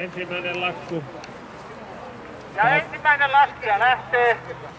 Ensimmäinen lasku. Ja ensimmäinen laskija lähtee.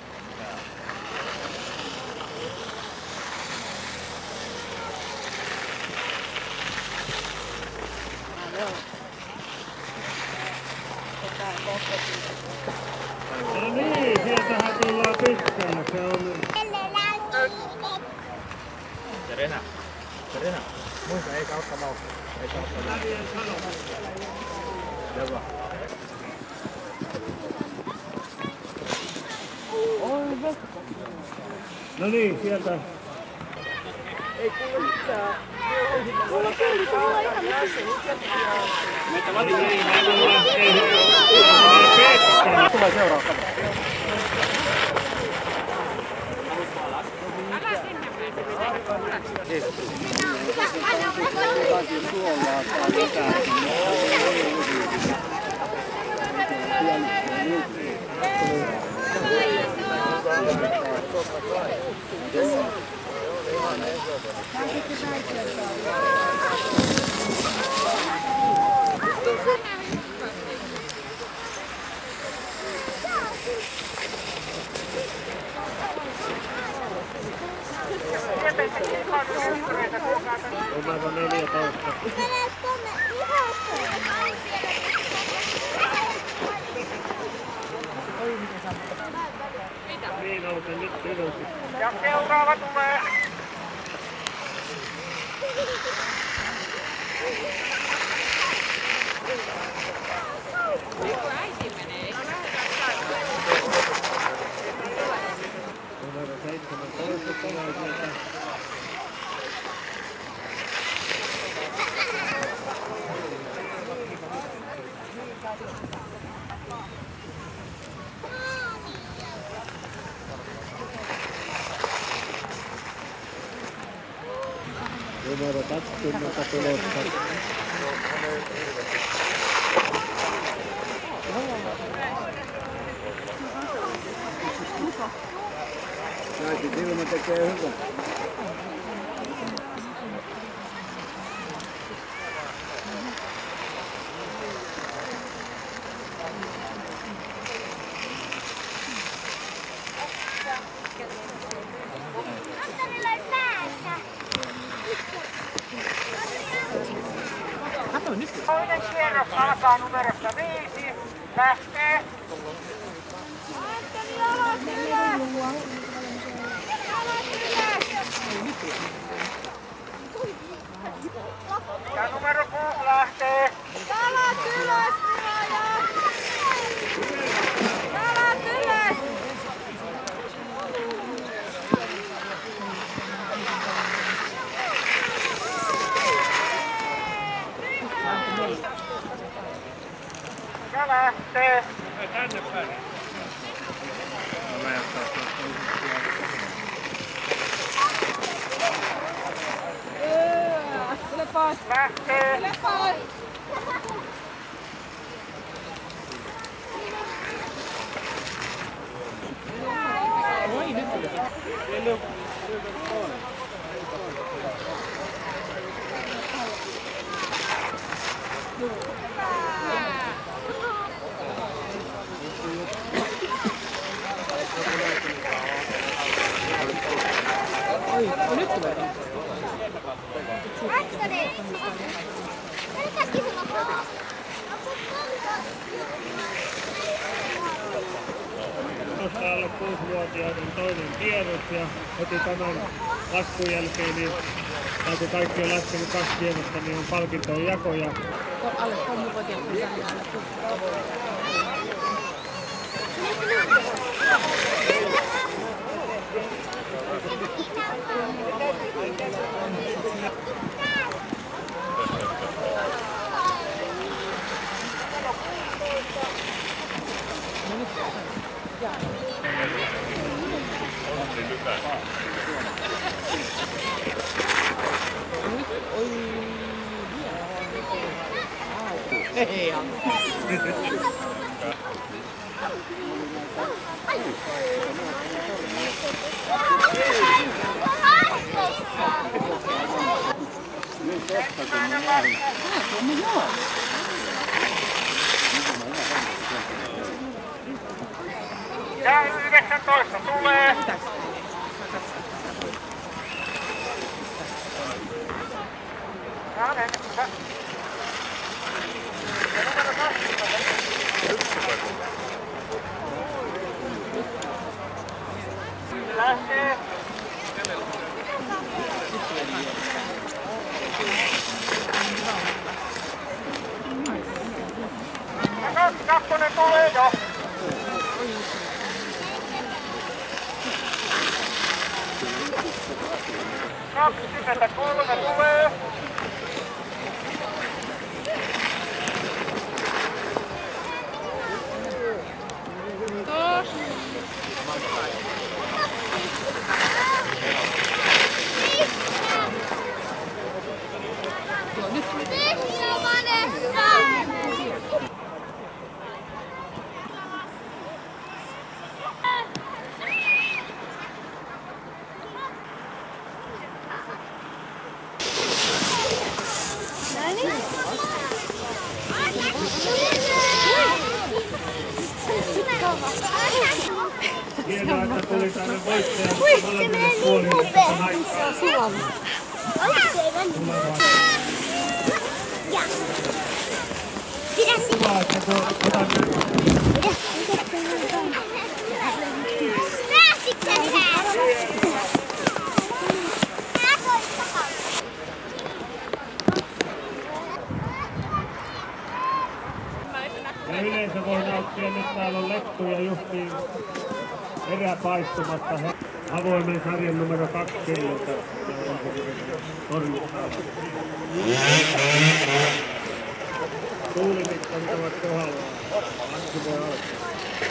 No niin, sieltähän tullaan pitkään. Se on... Serena, muista eikä ottaa mauksia. Eikä ottaa mauksia. Hyvä. No niin, sieltä. Ei kuule mitään. Tulee seuraava. Numero 14. Niin, nouse nyt ylös. Ja seuraava tulee. Numero 17 tulee sieltä. Numero 20 tulossa. Näytin silmä tekee hyvä. Toinen kierros alkaa numerosta 5. Lähtee. Ja numero 6 lähtee. Jalat ylös, jalat ylös. Ja lähtee. Tänne päin. Tule pois. Lähtee. Tule pois. Nyt tulee. Tuossa alle 6-vuotiaiden toinen kierros ja heti tämän laskun jälkeen, niin kun kaikki on laskenut 2 kierrosta, niin on palkintojen jako. Ja Alle 3-vuotiaiden Ei Ensimmäinen Ja 19 tulee. Lähtee. Ja kakkonen tulee jo. 23 tulee. Hienoa, että tuli tänne voittaja molemmille puolille tästä aikaa. Hyvä, että otan ja yleensä voi nauttia, nyt täällä on Lettu ja justiin eräpaistumassa avoimen sarjan numero 2 kilolta. Tuulimikkarit ovat kohdallaan. Antti voi alkaa.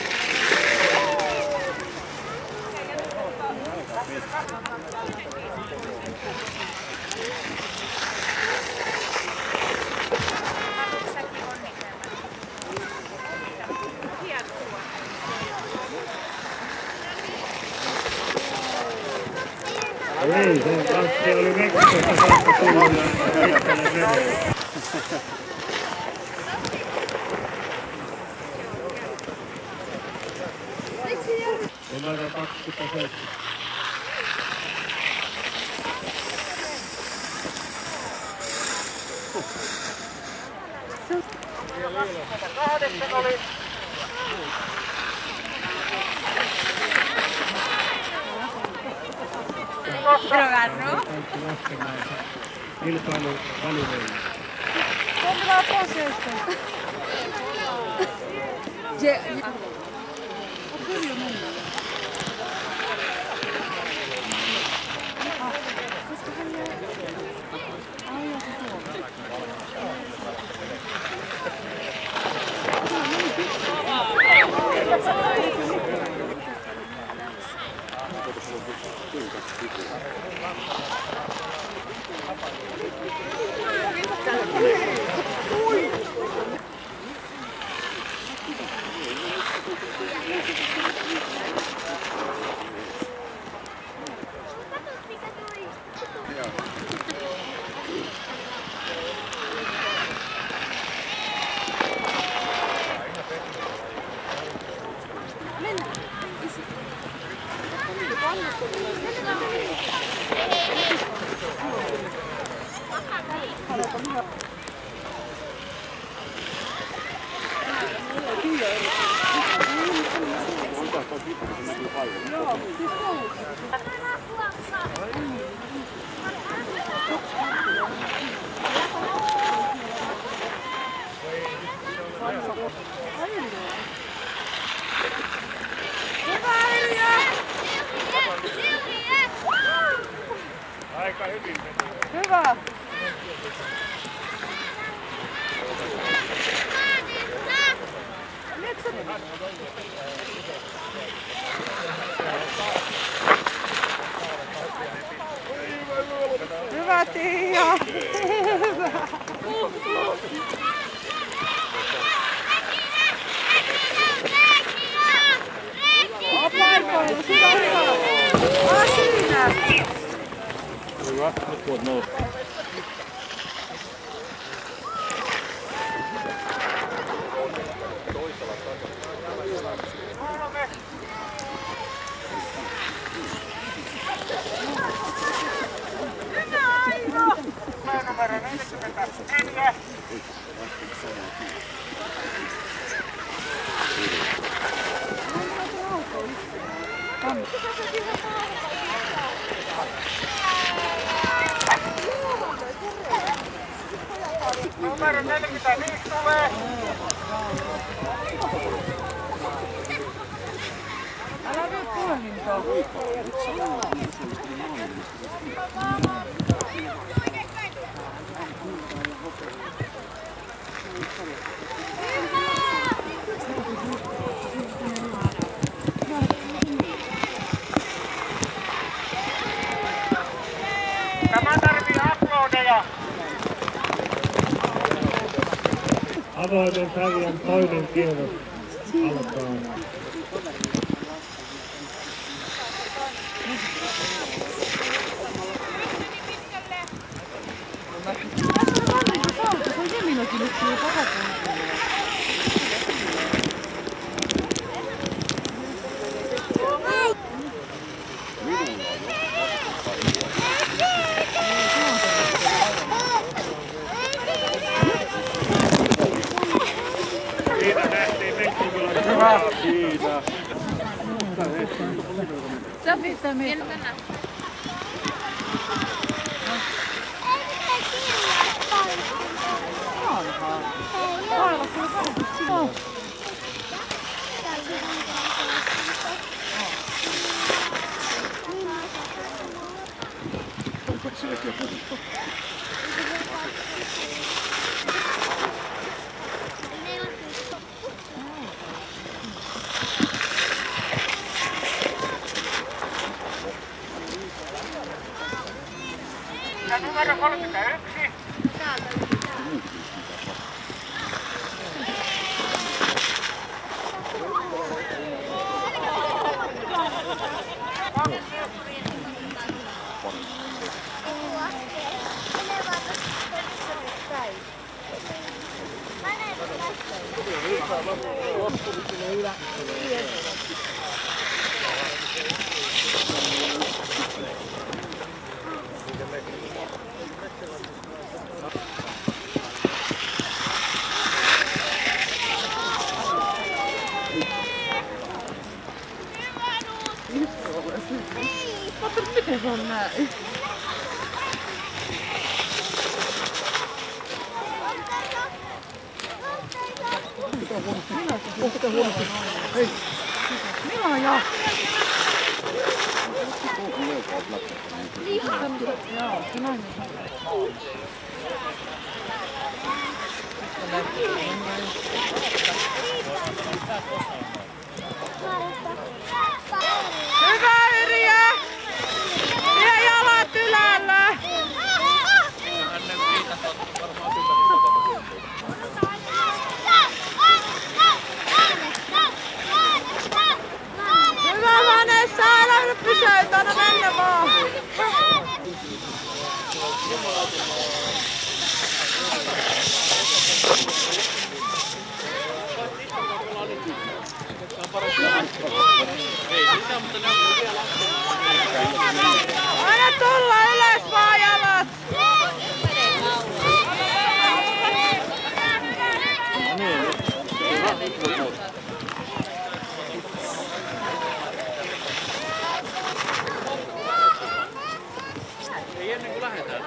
Ei, se Antti oli Meksikosta saakka tullut ja pitkälle menee. Numero 27. Kahdeksan oli. Drogarlo. Kilpailun välineillä. ¿Dónde va a poner esto? Aika hyvin meni. Hyvä. Hyvä Tiia. Hyvä. Paikoilla, sitä hyvä. Siinä. Hyvä, nyt voit nousta. Numero 45 tulee. Älä vie puhelinta. Tämä tarvii uploadeja. Avoimen sarjan toinen kierros alkaa. Se on Jeminokin nyt siinä takapuolella. Siinä nähtiin Meksikilon. Hyvä! Kiitos! Sä pitää mennä. Ja numero 31. Miten se on näin? Milloin jo? Joo, se näin. Hyvä Yrjö! Vie jalat ylällä! Hyvä Vanessa, älä nyt pysäytä, anna mennä vaan! Aina tulla ylös vaan jalat! Ei ennen kuin lähdetään.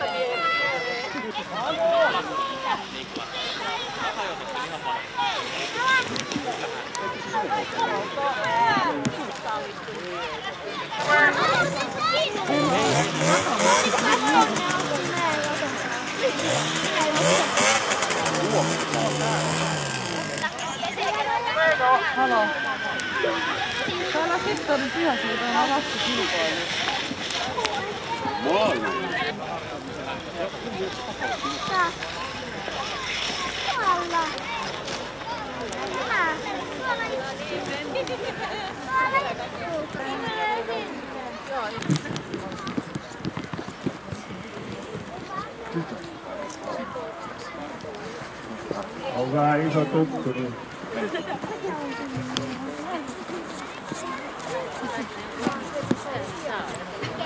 Halo. Täällä sitten on pyhäsiltä ja lastukilpailu. On vähän iso tukku, niin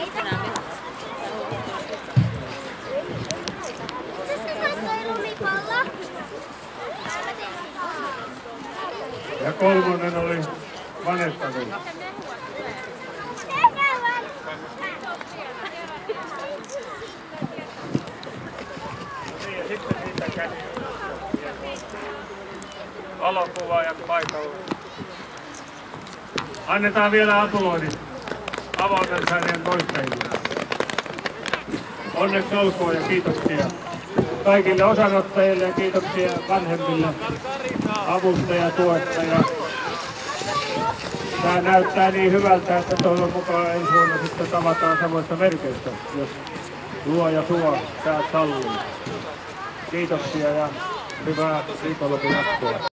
Se sai lumipallo. kolmonen oli Vanessa. Ja sitten siitä käsi. Valokuvaajat paikalla. Annetaan vielä aplodit avoimen sarjan voittajille. Onneksi olkoon ja kiitoksia kaikille osanottajille ja kiitoksia vanhemmille, avustajatuottaja. Tämä näyttää niin hyvältä, että toivon mukaan ensi vuonna sitten tavataan samoissa merkeissä, jos luoja suo säät sallii. Kiitoksia ja hyvää viikonlopun jatkoa.